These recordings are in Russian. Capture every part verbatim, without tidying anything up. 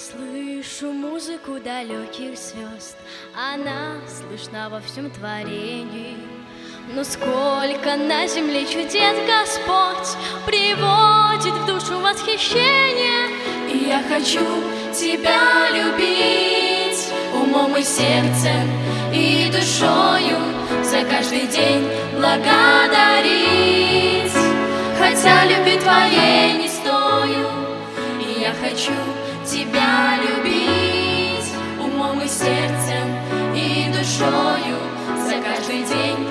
слышу музыку далеких звезд, она слышна во всем творении. Но сколько на земле чудес Господь приводит в душу восхищение. И я хочу Тебя любить умом и сердцем и душою, за каждый день благодарить, хотя любви Твоей не стою. И я хочу Тебя любить умом и сердцем и душою, за каждый день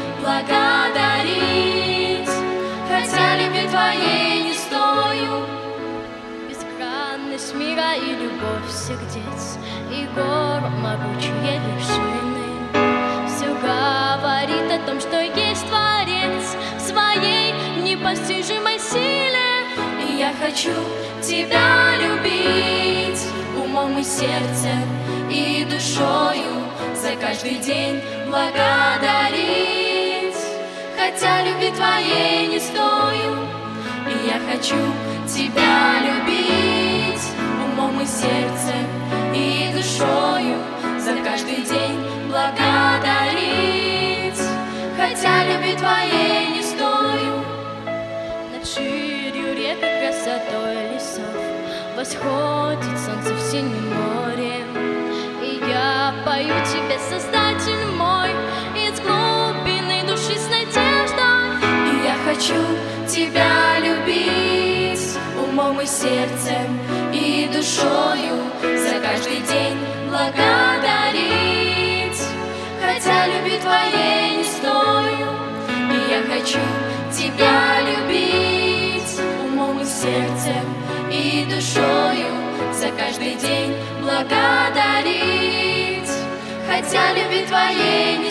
благодарить, хотя любви Твоей не стою. Безгранность мира и любовь сердец, и гор могучие вершины, все говорит о том, что есть Творец в своей непостижимой силе. И я хочу Тебя любить умом и сердцем и душою, за каждый день благодарить, хотя любви Твоей не стою. И я хочу Тебя любить умом и сердцем и душою, за каждый день благодарить, хотя любви Твоей не стою. Над ширью рек и красотой лесов восходит солнце в синем море, и я пою Тебе, Создатель мой, из глубины души с надеждой. И я хочу Тебя любить умом и сердцем и душою, за каждый день благодарить, хотя любви Твоей не стою. И я хочу Тебя любить умом и сердцем и душою, за каждый день благодарить, хотя любви Твоей не